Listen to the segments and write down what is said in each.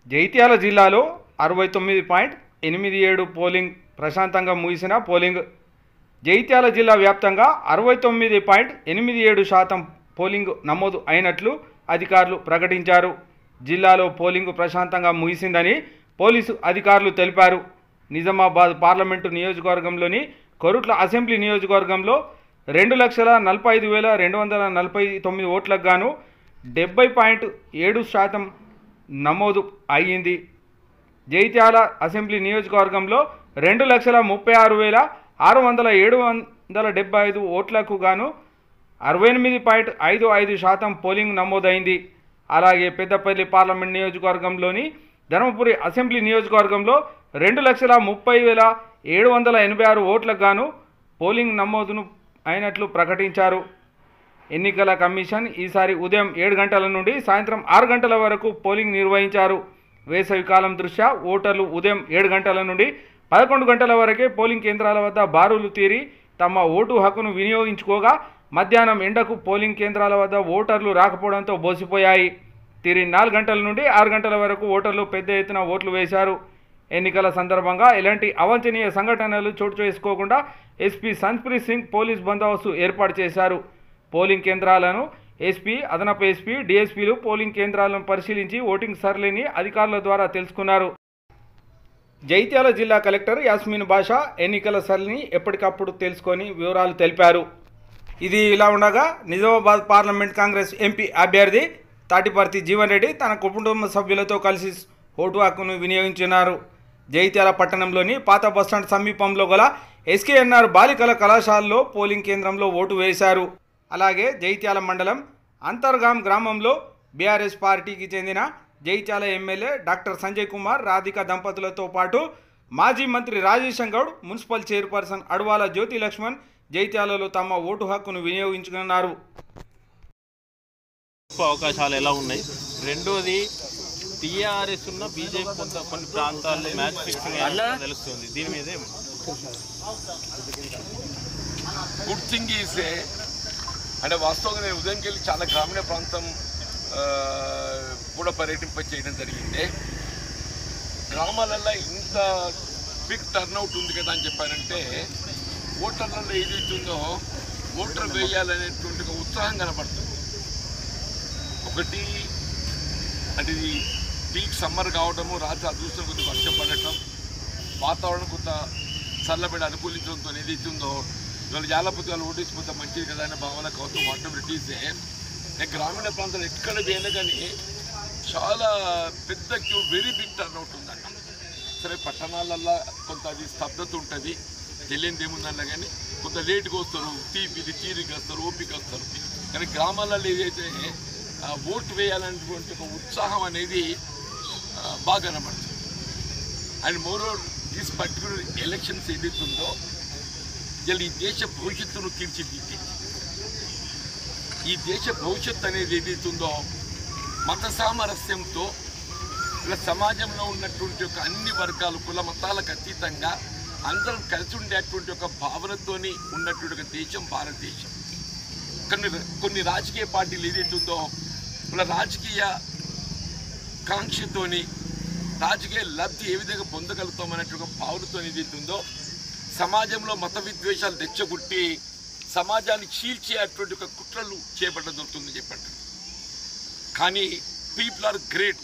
జైత్యాల జిల్లాలో 69.87 పోలింగ్ ప్రశాంతంగా ముగిసిన పోలింగ్. జైత్యాల జిల్లా వ్యాప్తంగా 69.87% పోలింగ్ నమోదు అయినట్లు అధికారులు ప్రకటించారు. జిల్లాలో పోలింగ్ ప్రశాంతంగా ముగిసిందని పోలీసు అధికారులు తెలిపారు. నిజామాబాద్ పార్లమెంటు నియోజకవర్గంలోని కొరుట్ల అసెంబ్లీ నియోజకవర్గంలో 2,45,249 ఓట్లకు గాను 70.7% నమోదు అయ్యింది. జైత్యాల అసెంబ్లీ నియోజకవర్గంలో 2,36,675 ఓట్లకు గాను 68.55% పోలింగ్ నమోదైంది. అలాగే పెద్దపల్లి పార్లమెంట్ నియోజకవర్గంలోని ధర్మపురి అసెంబ్లీ నియోజకవర్గంలో 2,30,786 ఓట్లకు గాను పోలింగ్ నమోదును అయినట్లు ప్రకటించారు. ఎన్నికల కమిషన్ ఈసారి ఉదయం 7 గంటల నుండి సాయంత్రం 6 గంటల వరకు పోలింగ్ నిర్వహించారు. వేసవికాలం దృష్ట్యా ఓటర్లు ఉదయం 7 గంటల నుండి 11 గంటల వరకే పోలింగ్ కేంద్రాల వద్ద బారులు తీరి తమ ఓటు హక్కును వినియోగించుకోగా మధ్యాహ్నం ఎండకు పోలింగ్ కేంద్రాల వద్ద ఓటర్లు రాకపోవడంతో బోసిపోయాయి. తిరిగి 4 గంటల నుండి 6 గంటల వరకు ఓటర్లు పెద్ద ఎత్తున ఓట్లు వేశారు. ఎన్నికల సందర్భంగా ఎలాంటి అవాంఛనీయ సంఘటనలు చోటు చేసుకోకుండా ఎస్పీ సంజ్ప్రీత్ సింగ్ పోలీస్ బందోబస్తు ఏర్పాటు చేశారు. పోలింగ్ కేంద్రాలను ఎస్పీ, అదనపు ఎస్పీ, డీఎస్పీలు పోలింగ్ కేంద్రాలను పరిశీలించి ఓటింగ్ సరళిని అధికారుల ద్వారా తెలుసుకున్నారు. జైత్యాల జిల్లా కలెక్టర్ యాస్మిన్ బాషా ఎన్నికల సరళిని ఎప్పటికప్పుడు తెలుసుకొని వివరాలు తెలిపారు. ఇది ఇలా ఉండగా నిజామాబాద్ పార్లమెంట్ కాంగ్రెస్ ఎంపీ అభ్యర్థి తాటిపర్తి జీవన్ రెడ్డి తన కుటుంబ సభ్యులతో కలిసి ఓటు హక్కును వినియోగించున్నారు. జైత్యాల పట్టణంలోని పాత బస్టాండ్ సమీపంలో గల ఎస్కేఎన్ఆర్ బాలికల కళాశాలలో పోలింగ్ కేంద్రంలో ఓటు వేశారు. అలాగే జైత్యాల మండలం అంతర్గాం గ్రామంలో బీఆర్ఎస్ పార్టీకి చెందిన జైత్యాల ఎమ్మెల్యే డాక్టర్ సంజయ్ కుమార్, రాధిక దంపతులతో పాటు మాజీ మంత్రి రాజేశం గౌడ్, మున్సిపల్ చైర్పర్సన్ అడవాల జ్యోతి లక్ష్మణ్ జైత్యాలలో తమ ఓటు హక్కును వినియోగించుకున్నారు. అవకాశాలు ఎలా ఉన్నాయి? రెండోది టీఆర్ఎస్ ఉన్న బీజేపీ కొన్ని ప్రాంతాల్లో మ్యాచ్ ఫిక్సింగ్ తెలుస్తుంది. దీని మీద గుడ్ థింగ్ ఈజ్ అంటే వాస్తవంగా నేను ఉదయంకి వెళ్ళి చాలా గ్రామీణ ప్రాంతం కూడా పర్యటింప చేయడం జరిగింది. గ్రామాలలో ఇంత బిగ్ టర్న్అవుట్ ఉంది కదా అని చెప్పానంటే ఓటర్లలో ఏదైతుందో ఓటర్ వేయాలనేటువంటి ఒక ఉత్సాహం కనబడుతుంది. ఒకటి అంటే ఇది పీక్ సమ్మర్ కావడము, రాత్రి అదృష్టం కొద్దిగా వర్షం పడటం, వాతావరణం కొంత చల్లబడి అనుకూలించడంతో ఏదైతుందో ఇవాళ జాలపతి వాళ్ళు ఓటేసిపోతే మంచిది కదా అనే భావన కౌతం ఆటోమేటిక్సే గ్రామీణ ప్రాంతాలు ఎక్కడ పోయినా కానీ చాలా పెద్ద క్యూ, వెరీ బిగ్ టర్న్అవుట్ ఉందంట. సరే పట్టణాలల్లో కొంత అది స్తబ్దత ఉంటుంది, తెలియనిది ఏముందన్నా కానీ కొంత లేట్గా వస్తారు, తీరిగా వస్తారు, ఓపిక వస్తారు. కానీ గ్రామాలలో ఏదైతే ఓటు వేయాలనేటువంటి ఒక ఉత్సాహం అనేది బాగా కనబడుతుంది. And moreover these particular elections ఏదైతుందో ఇలా ఈ దేశ భవిష్యత్తును తీర్చిదిద్ది. ఈ దేశ భవిష్యత్తు అనేది ఏదైతుందో మత సామరస్యంతో ఇలా సమాజంలో ఉన్నటువంటి ఒక అన్ని వర్గాలు, కుల మతాలకు అతీతంగా అందరం కలిసి ఉండేటువంటి ఒక భావనతోని ఉన్నటువంటి ఒక దేశం భారతదేశం. కొన్ని రాజకీయ పార్టీలు ఏదైతుందో ఇలా రాజకీయ కాంక్షతోని రాజకీయ లబ్ధి ఏ విధంగా పొందగలుగుతామనేటువంటి ఒక భావనతో ఏదైతుందో సమాజంలో మత విద్వేషాలు తెచ్చగొట్టి సమాజాన్ని చీల్చేటువంటి ఒక కుట్రలు చేపట్టడం జరుగుతుందని చెప్పండి. కానీ పీపుల్ ఆర్ గ్రేట్.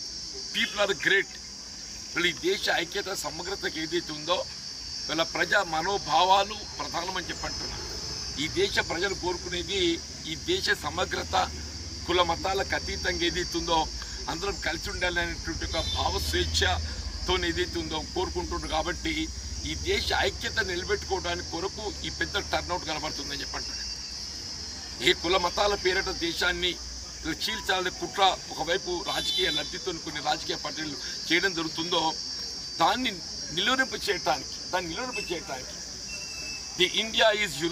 వీళ్ళ ఈ దేశ ఐక్యత సమగ్రతకు ఏదైతే ఉందో వీళ్ళ ప్రజా మనోభావాలు ప్రధానమని చెప్పంటున్నారు. ఈ దేశ ప్రజలు కోరుకునేది ఈ దేశ సమగ్రత, కుల మతాలకు అతీతంగా ఏదైతుందో అందరం కలిసి ఉండాలనేటువంటి ఒక భావ స్వేచ్ఛతో ఏదైతే ఉందో కోరుకుంటున్నారు. కాబట్టి ఈ దేశ ఐక్యత నిలబెట్టుకోవడానికి కొరకు ఈ పెద్ద టర్న్అవుట్ కనబడుతుందని చెప్పంటున్నాను. ఏ కుల మతాల పేరిట దేశాన్ని చీల్చాలని కుట్ర ఒకవైపు రాజకీయ లబ్ధితో కొన్ని రాజకీయ పార్టీలు చేయడం జరుగుతుందో దాన్ని నిలువరింప చేయటానికి ది ఇండియా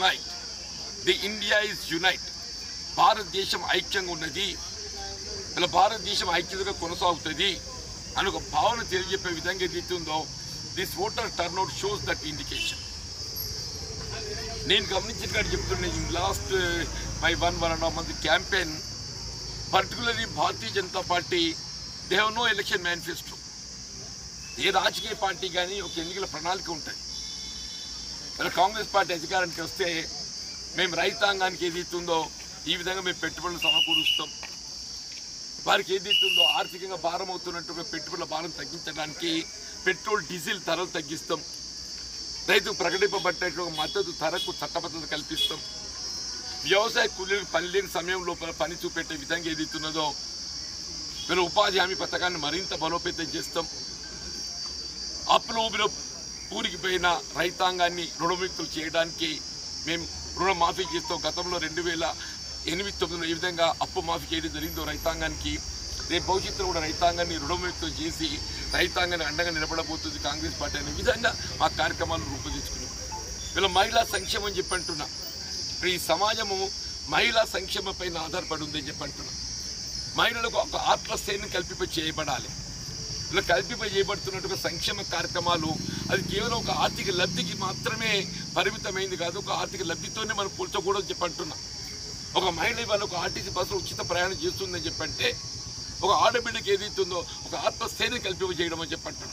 ఈజ్ యునైట్. భారతదేశం ఐక్యంగా ఉన్నది, ఇలా భారతదేశం ఐక్యతగా కొనసాగుతుంది అని ఒక భావన తెలియజెప్పే విధంగా ఏదైతే ఉందో this voter turnout shows that indication. నేను గమనించిన కాదు చెప్తున్నాను, last my 1.5 month campaign particularly Bharatiya Janata Party they have no election manifesto. ఏ రాజకీయ పార్టీ కానీ ఒక ఎన్నికల ప్రణాళిక ఉంటుంది. మరి కాంగ్రెస్ పార్టీ అధికారానికి వస్తే మేము రైతాంగానికి ఏదైతుందో ఈ విధంగా మేము పెట్టుబడులు సమకూరుస్తాం, వారికి ఏదైతుందో ఆర్థికంగా భారం అవుతున్నట్టుగా పెట్టుబడుల భారం తగ్గించడానికి పెట్రోల్ డీజిల్ ధరలు తగ్గిస్తాం, రైతుకు ప్రకటింపబడినటువంటి మద్దతు ధరకు చట్టబద్ధత కల్పిస్తాం, వ్యవసాయ కూలీలకు పని లేని సమయం లోపల పని చూపెట్టే విధంగా ఏదైతున్నదో వీళ్ళ ఉపాధి హామీ పథకాన్ని మరింత బలోపేతం చేస్తాం, అప్పుల ఊబిలో పూరికిపోయిన రైతాంగాన్ని రుణముక్తులు చేయడానికి మేము రుణమాఫీ చేస్తాం. గతంలో 2008-9 ఈ విధంగా అప్పు మాఫీ చేయడం జరిగిందో రైతాంగానికి, రేపు భవిష్యత్తులో కూడా రైతాంగాన్ని రుణముక్తం చేసి రైతాంగాన్ని అండగా నిలబడబోతుంది కాంగ్రెస్ పార్టీ అనే విధంగా మా కార్యక్రమాలను రూపొందించుకున్నాం. వీళ్ళ మహిళా సంక్షేమం చెప్పి అంటున్నా. ఈ సమాజము మహిళా సంక్షేమం పైన ఆధారపడి ఉందని చెప్పి అంటున్నా. మహిళలకు ఒక ఆత్మస్థైర్యం కల్పింప చేయబడాలి. ఇలా కల్పింప చేయబడుతున్నట్టుగా సంక్షేమ కార్యక్రమాలు అది కేవలం ఒక ఆర్థిక లబ్ధికి మాత్రమే పరిమితమైంది కాదు, ఒక ఆర్థిక లబ్ధితోనే మనం పోల్చకూడదని చెప్పి అంటున్నా. ఒక మహిళ ఇవాళ ఒక ఆర్టీసీ బస్సులో ఉచిత ప్రయాణం చేస్తుందని చెప్పంటే ఒక ఆడబిడ్డకి ఏదైతుందో ఒక ఆత్మస్థైర్యం కల్పింప చేయడం అని చెప్పంటున్నాం.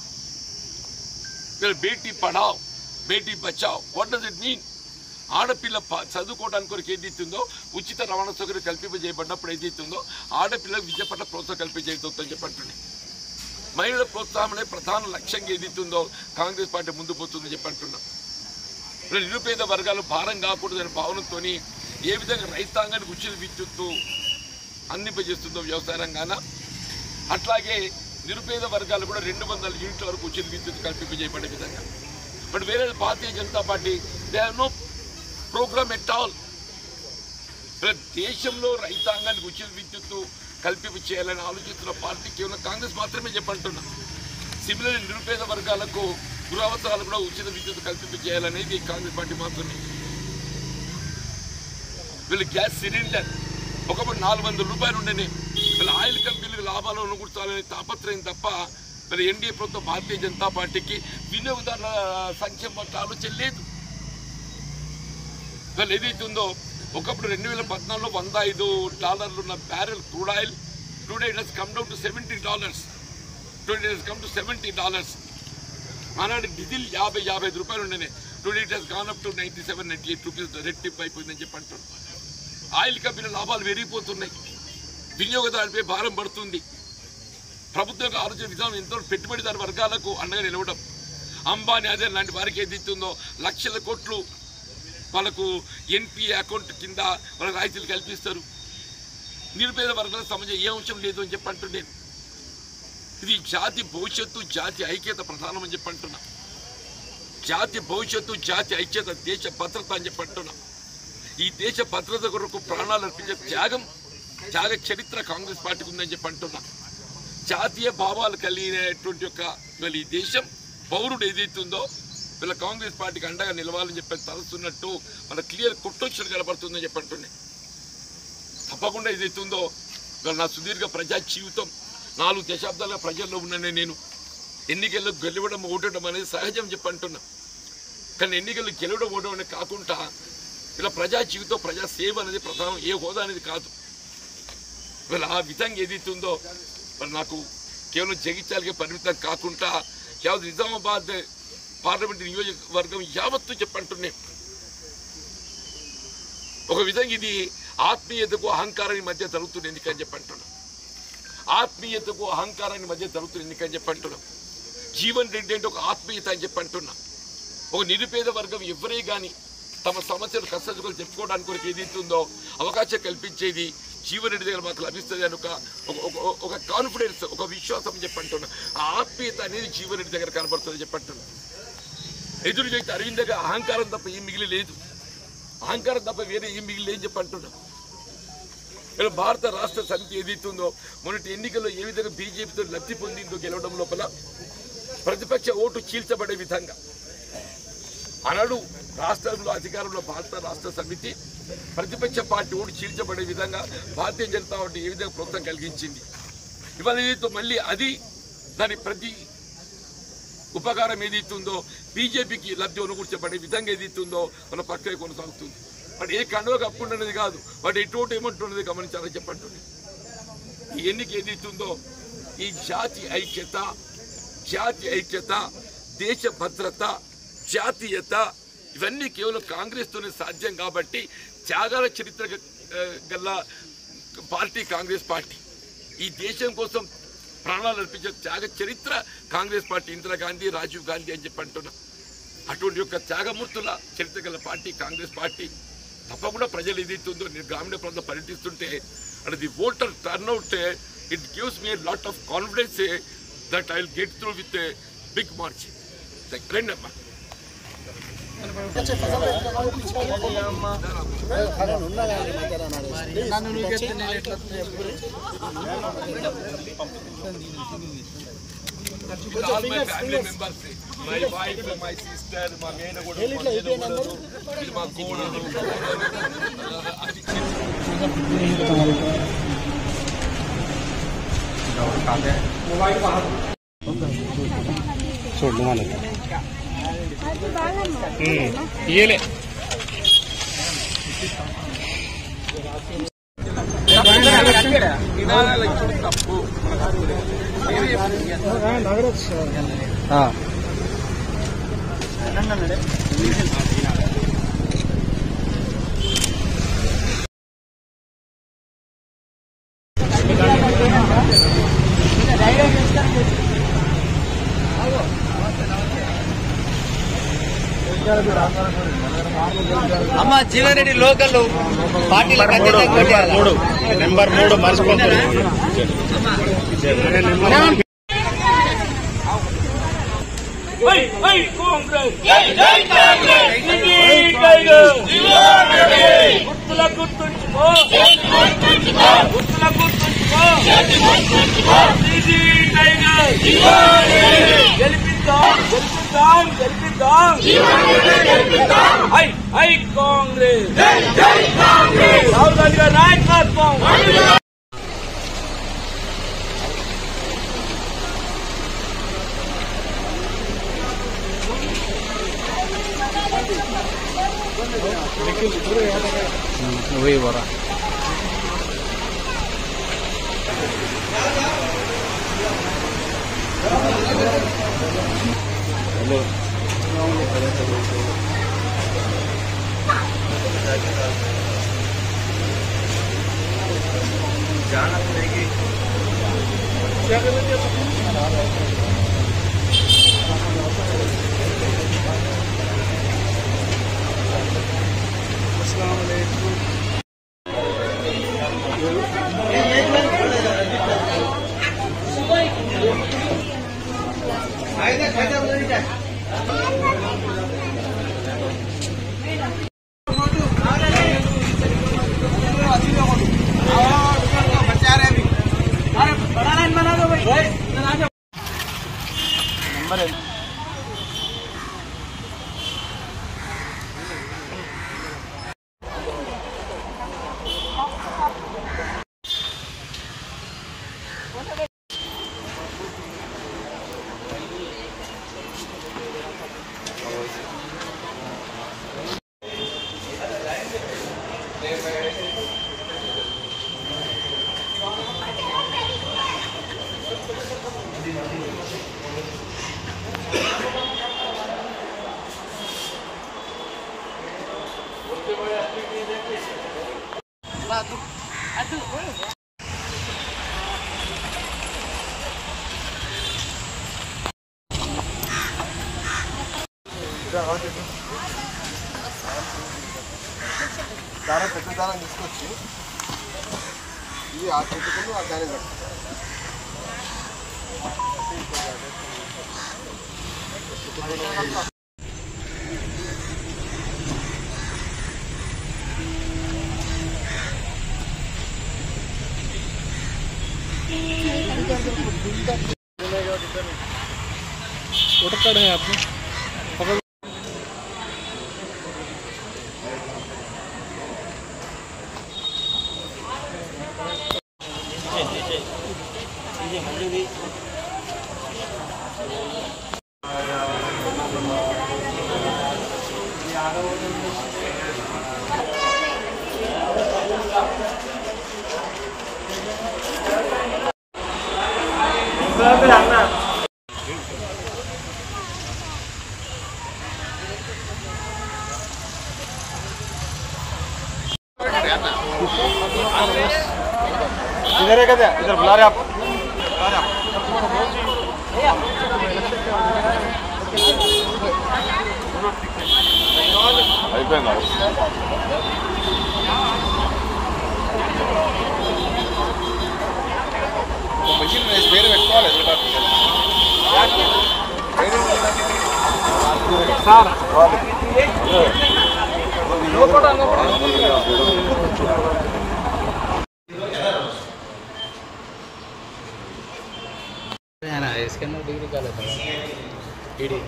Beti Padhao Beti Bachao, what does it mean? ఆడపిల్ల చదువుకోవడానికి కొరకు ఏదైతుందో ఉచిత రవాణా సౌకర్యం కల్పింపజేయబడినప్పుడు ఏదైతుందో ఆడపిల్లలకు విద్య పట్ల ప్రోత్సాహం కల్పించేస్తుందని చెప్పంటున్నాయి. మహిళల ప్రోత్సాహమే ప్రధాన లక్ష్యంగా ఏదైతుందో కాంగ్రెస్ పార్టీ ముందు పోతుందని చెప్పంటున్నాం. నిరుపేద వర్గాలు భారం కాకూడదనే భావనతో ఏ విధంగా రైతాంగానికి ఉచిత విద్యుత్తు అందింపజేస్తుందో వ్యవసాయ రంగాన, అట్లాగే నిరుపేద వర్గాలు కూడా 200 యూనిట్ల వరకు ఉచిత విద్యుత్ కల్పింపజేయబడే విధంగా. బట్ వేరే Bharatiya Janata Party they have no programme at all. దేశంలో రైతాంగానికి ఉచిత విద్యుత్తు కల్పింప చేయాలని ఆలోచిస్తున్న పార్టీ కేవలం కాంగ్రెస్ మాత్రమే చెప్పంటున్నా. సిమిలర్ నిరుపేద వర్గాలకు గృహ అవసరాలు కూడా ఉచిత విద్యుత్ కల్పింప చేయాలనేది కాంగ్రెస్ పార్టీ మాత్రమే. వీళ్ళు గ్యాస్ సిలిండర్ ఒకప్పుడు 400 రూపాయలు ఉండేనే, వీళ్ళ ఆయిల్ కంపెనీలకు లాభాలు అనుకూర్చాలనే తాపత్రయం తప్ప వీళ్ళ ఎన్డీఏ ప్రభుత్వం భారతీయ జనతా పార్టీకి వినియోగదారుల సంక్షేమ పట్ల ఆలోచన లేదు. వీళ్ళు ఏదైతుందో ఒకప్పుడు 2014లో $105 ఉన్న barrel crude oil today it has come down to $70. Today it has come to $70. ఆనాడు డీజిల్ 50-55 రూపాయలు ఉండేనే, today it has gone up to 97-98 rupees రెట్టింపు అయిపోయిందని చెప్పి అంటున్నారు. ఆయిల్ కంపెనీల లాభాలు పెరిగిపోతున్నాయి, వినియోగదారులపై భారం పడుతుంది. ప్రభుత్వం ఆలోచన విధానం ఎంతో పెట్టుబడిదారు వర్గాలకు అండగా నిలవడం. అంబానీ అదే లాంటి వారికి ఏదైతుందో లక్షల కోట్లు వాళ్ళకు ఎన్పిఏ అకౌంట్ కింద వాళ్ళ రాయితీలు కల్పిస్తారు. నిరుపేద వర్గాల సమాజం ఏ అంశం లేదు అని చెప్పి అంటున్నాను. ఇది జాతి భవిష్యత్తు జాతి ఐక్యత ప్రధానమని చెప్పి అంటున్నా. జాతి భవిష్యత్తు జాతి ఐక్యత దేశ భద్రత అని చెప్పి అంటున్నా. ఈ దేశ భద్రత కొరకు ప్రాణాలు అర్పించే త్యాగ చరిత్ర కాంగ్రెస్ పార్టీకి ఉందని చెప్పి అంటున్నా. జాతీయ భావాలు కలిగినటువంటి వీళ్ళ ఈ దేశం పౌరుడు ఏదైతుందో వీళ్ళ కాంగ్రెస్ పార్టీకి అండగా నిలవాలని చెప్పి తలుస్తున్నట్టు మన క్లియర్ కొట్టొచ్చిన కనబడుతుందని చెప్పి అంటున్నాయి. తప్పకుండా ఏదైతుందో నా సుదీర్ఘ ప్రజా జీవితం 4 దశాబ్దాలుగా ప్రజల్లో ఉన్నానే. నేను ఎన్నికల్లో గెలవడం ఓడడం అనేది సహజం చెప్పి అంటున్నా. కానీ ఎన్నికల్లో గెలవడం ఓడడం అనేది కాకుండా ఇలా ప్రజా జీవితం ప్రజా సేవ అనేది ప్రధానం, ఏ హోదా అనేది కాదు. వీళ్ళ ఆ విధంగా ఏదైతుందో మరి నాకు కేవలం జగిత్యాలకే పరిమితం కాకుండా యావత్ నిజామాబాద్ పార్లమెంట్ నియోజకవర్గం యావత్తు చెప్పంటున్నాయి. ఒక విధంగా ఇది ఆత్మీయతకు అహంకారాన్ని మధ్య జరుగుతున్న ఎన్నికని చెప్పంటున్నాం. ఆత్మీయతకు అహంకారాన్ని మధ్య జరుగుతున్న ఎన్నికని చెప్పంటున్నాం. జీవన్ రెడ్డి అంటే ఒక ఆత్మీయత అని చెప్పంటున్నా. ఒక నిరుపేద వర్గం ఎవరే కానీ తమ సమస్యలు కష్టసులు చెప్పుకోవడానికి కొరకు ఏదైతుందో అవకాశం కల్పించేది జీవన్ రెడ్డి దగ్గర మాకు లభిస్తుంది అని ఒక కాన్ఫిడెన్స్, ఒక విశ్వాసం చెప్పంటున్నా. ఆ ఆత్మీయత అనేది జీవన్ రెడ్డి దగ్గర కనబడుతుంది చెప్పంటున్నా. ఎదురు చేస్తే అరవింద్ దగ్గర అహంకారం తప్ప ఏం మిగిలి లేదు, అహంకారం తప్ప వేరే ఏం మిగిలి లేని చెప్పంటున్నా. ఇలా భారత రాష్ట్ర సమితి ఏదైతుందో మొన్నటి ఎన్నికల్లో ఏ విధంగా బీజేపీతో లబ్ధి పొందిందో గెలవడం లోపల ప్రతిపక్ష ఓటు చీల్చబడే విధంగా ఆనాడు రాష్ట్రంలో అధికారంలో భారత రాష్ట్ర సమితి ప్రతిపక్ష పార్టీ ఓటు చీల్చబడే విధంగా భారతీయ జనతా పార్టీ ఏ విధంగా ప్రోత్సాహం కలిగించింది. ఇవాళ ఏదైతే మళ్ళీ అది దాని ప్రతి ఉపకారం ఏదైతుందో బీజేపీకి లబ్ధి అనుకూర్చబడే విధంగా ఏదైతుందో మన పక్కనే కొనసాగుతుంది. వాడు ఏ కండువ కప్పుకుంటున్నది కాదు, వాడు ఎటువంటి ఏమంటున్నది గమనించాలని చెప్పంటుంది. ఈ ఎన్నిక ఏదైతుందో ఈ జాతి ఐక్యత దేశ భద్రత జాతీయత ఇవన్నీ కేవలం కాంగ్రెస్తోనే సాధ్యం కాబట్టి త్యాగాల చరిత్ర గల పార్టీ కాంగ్రెస్ పార్టీ. ఈ దేశం కోసం ప్రాణాలు అర్పించే త్యాగ చరిత్ర కాంగ్రెస్ పార్టీ. ఇందిరాగాంధీ, రాజీవ్ గాంధీ అని చెప్పి అంటున్నా. అటువంటి యొక్క త్యాగమూర్తుల చరిత్ర గల పార్టీ కాంగ్రెస్ పార్టీ. తప్పకుండా ప్రజలు ఏదైతుందో నేను గ్రామీణ ప్రాంతంలో పర్యటిస్తుంటే అంటే the voter turnout it gives me lot of confidence that I will get through with big march. రండమ్మా. All my family members, my wife, my sister, my main my అమ్మ జీవనరెడ్డి లోకల్ పార్టీల నెంబర్ 3 మర్చిపోతారు. రాహుల్ గాంధీ గారి నాయకత్వం. దారం పెద్ద దారం తీసుకొచ్చి ఇది ఆ చెట్టుకుని ఆ దాని उठकर है आपने पकड़ इधर है क्या इधर बुला रहे आप అయిపోయిందా మెషిన్ వేరే పెట్టుకోవాలి సార్ इसके अंदर डिग्री का लेता है ईडी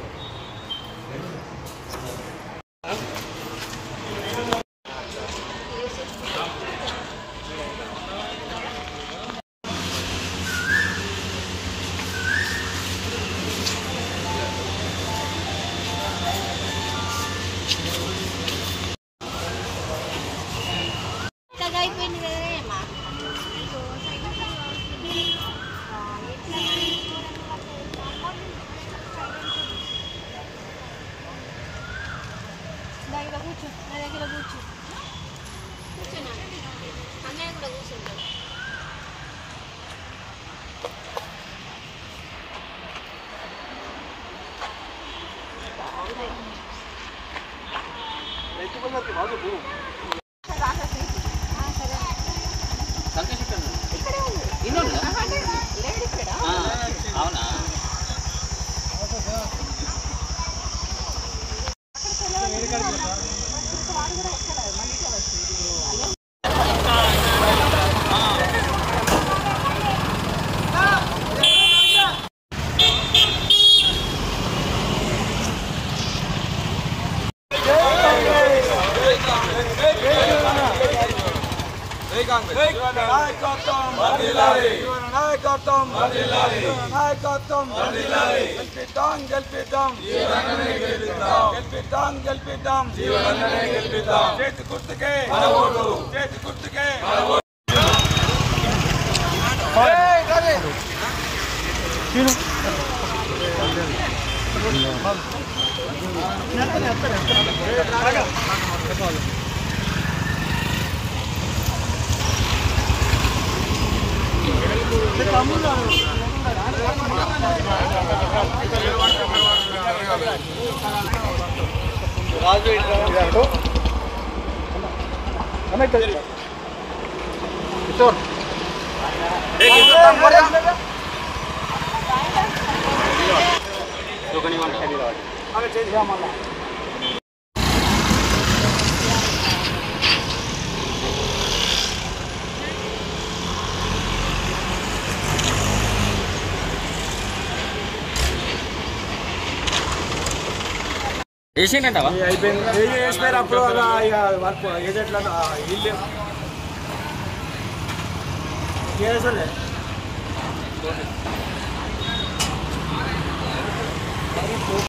అయిపోయింది కదమ్మా దగ్గర కూర్చో నా దగ్గర కూర్చో కూర్చోనా అన్నయ్య కూడా కూర్చుంటాడు అవునా చేతి గుర్తుకే చేతి గుర్తుకే వేసిండంటావా అయిపోయింది వేసిపోయారు అప్పుడు వర్క్ ఏజెంట్ల ఇల్లు